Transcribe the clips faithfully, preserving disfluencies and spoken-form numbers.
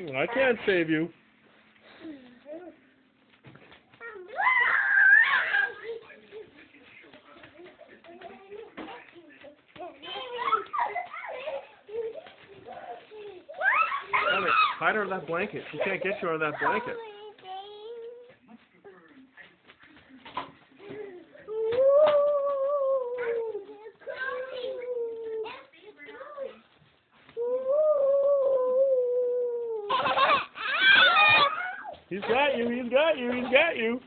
I can't save you. Hide her in that blanket. She can't get you out of that blanket. He's got you, he's got you, he's got you.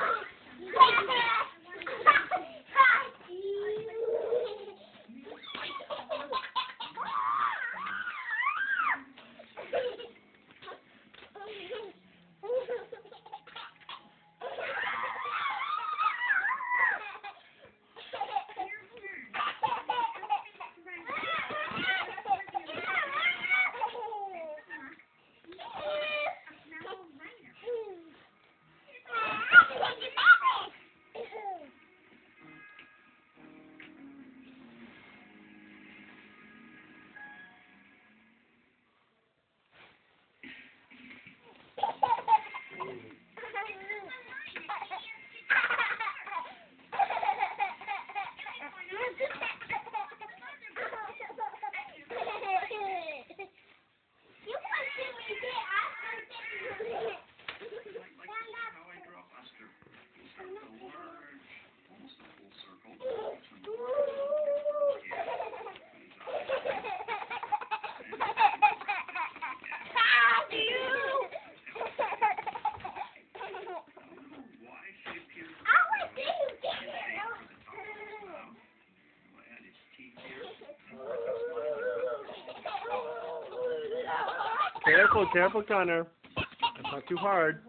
Careful, careful, Connor. That's not too hard.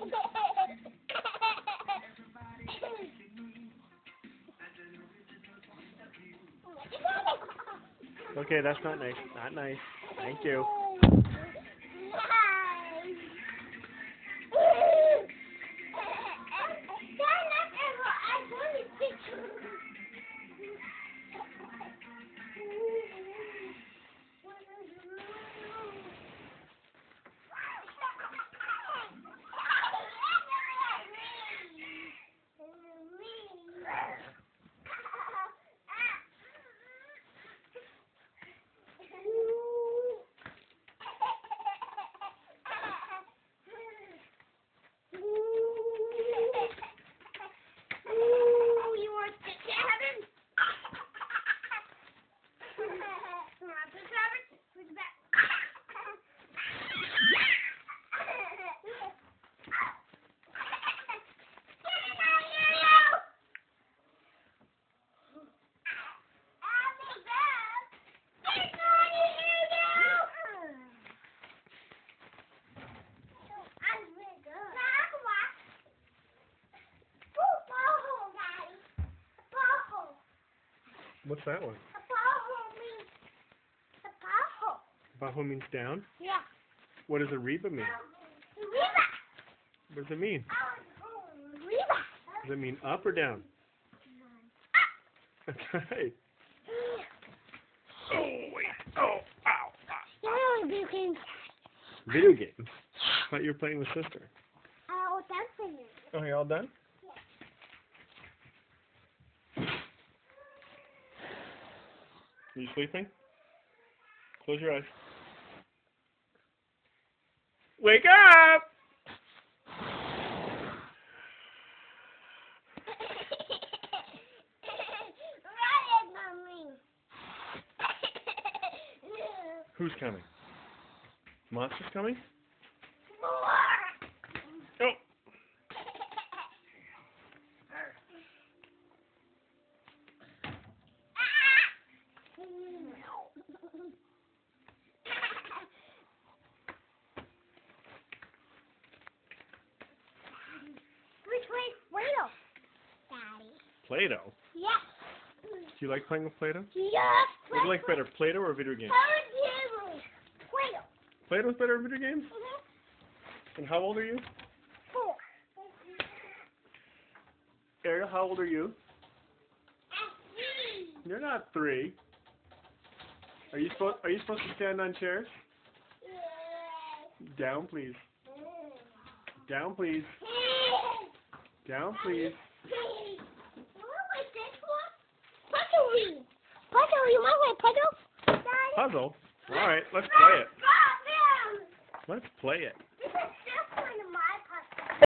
Okay, that's not nice. Not nice. Thank you. What's that one? Abajo means abajo. Abajo means down? Yeah. What does arriba mean? Arriba. What does it mean? Arriba. Does it mean up or down? That's right. Oh, wait. Oh, ow. Oh, video games. Video games? I thought you were playing with sister. Oh, that's in it. Oh, you all done? Are you sleeping? Close your eyes. Wake up! Right, Mommy. Who's coming? Monster's coming? More. Oh. Which way is Play-Doh? Daddy. Play-Doh? Yes. Do you like playing with Play-Doh? Yes. What do you like better, Play-Doh or video games? Play-Doh. Play-Doh's better than video games? Mm-hmm. And how old are you? Four. Ariel, how old are you? Three. You're not three. Are you supposed Are you supposed to stand on chairs? Yes. Down, please. Down, please. Down, please. What was this one? Puzzle. Puzzle, you want my puzzle? Puzzle? Alright, let's play it. Got them! Let's play it.